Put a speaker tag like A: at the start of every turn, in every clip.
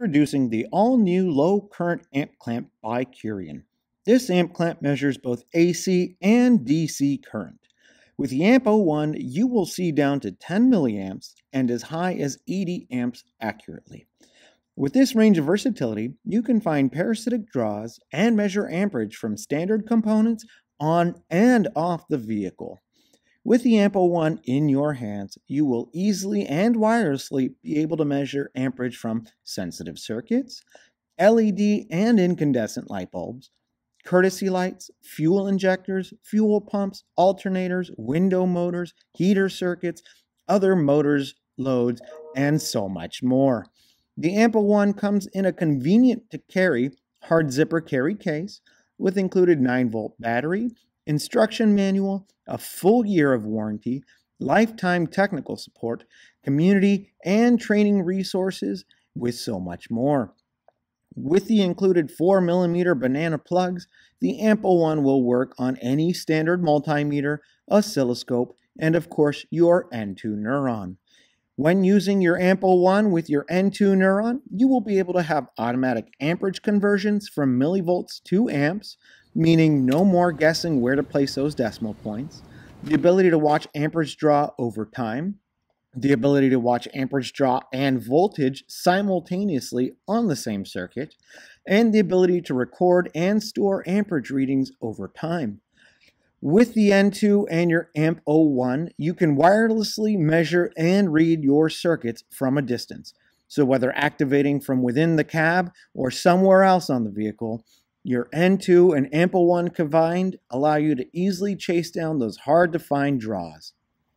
A: Introducing the all-new low-current amp clamp by Curien. This amp clamp measures both AC and DC current. With the AMP-01, you will see down to 10 milliamps and as high as 80 amps accurately. With this range of versatility, you can find parasitic draws and measure amperage from standard components on and off the vehicle. With the AMP-01 in your hands, you will easily and wirelessly be able to measure amperage from sensitive circuits, LED and incandescent light bulbs, courtesy lights, fuel injectors, fuel pumps, alternators, window motors, heater circuits, other motors, loads, and so much more. The AMP-01 comes in a convenient-to-carry hard zipper carry case with included 9-volt battery, instruction manual, a full year of warranty, lifetime technical support, community and training resources, with so much more. With the included 4mm banana plugs, the AMP-01 will work on any standard multimeter, oscilloscope, and of course your N2 Neuron. When using your AMP-01 with your N2 Neuron, you will be able to have automatic amperage conversions from millivolts to amps, meaning no more guessing where to place those decimal points, the ability to watch amperage draw over time, the ability to watch amperage draw and voltage simultaneously on the same circuit, and the ability to record and store amperage readings over time. With the N2 and your AMP-01, you can wirelessly measure and read your circuits from a distance. So whether activating from within the cab or somewhere else on the vehicle, your N2 and AMP-01 combined allow you to easily chase down those hard-to-find draws.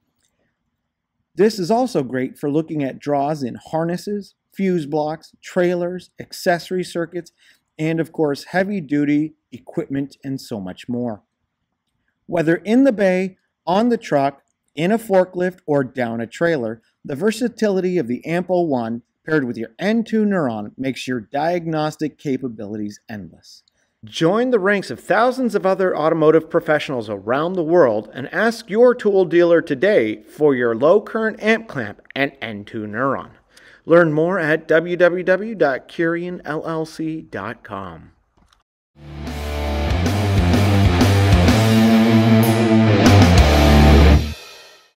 A: This is also great for looking at draws in harnesses, fuse blocks, trailers, accessory circuits, and of course heavy-duty equipment and so much more. Whether in the bay, on the truck, in a forklift, or down a trailer, the versatility of the AMP-01 paired with your N2 Neuron makes your diagnostic capabilities endless. Join the ranks of thousands of other automotive professionals around the world and ask your tool dealer today for your low current amp clamp and N2 Neuron. Learn more at www.curienllc.com.